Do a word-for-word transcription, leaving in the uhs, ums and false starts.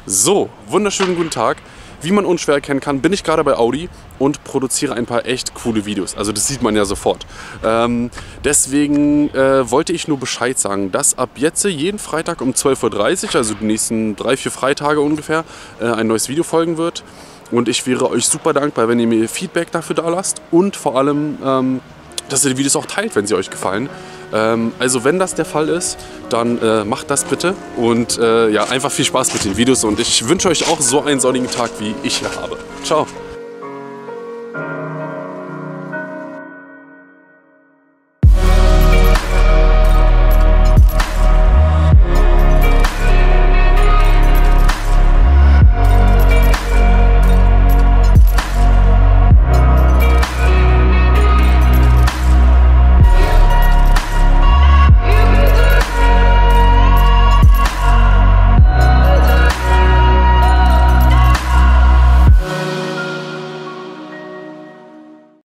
So, wunderschönen guten Tag. Wie man unschwer erkennen kann, bin ich gerade bei Audi und produziere ein paar echt coole Videos. Also das sieht man ja sofort. Ähm, deswegen äh, wollte ich nur Bescheid sagen, dass ab jetzt jeden Freitag um zwölf Uhr dreißig, also die nächsten drei, vier Freitage ungefähr, äh, ein neues Video folgen wird. Und ich wäre euch super dankbar, wenn ihr mir Feedback dafür da lasst und vor allem, ähm, dass ihr die Videos auch teilt, wenn sie euch gefallen. Ähm, also wenn das der Fall ist, dann äh, macht das bitte und äh, ja, einfach viel Spaß mit den Videos und ich wünsche euch auch so einen sonnigen Tag, wie ich hier habe. Ciao!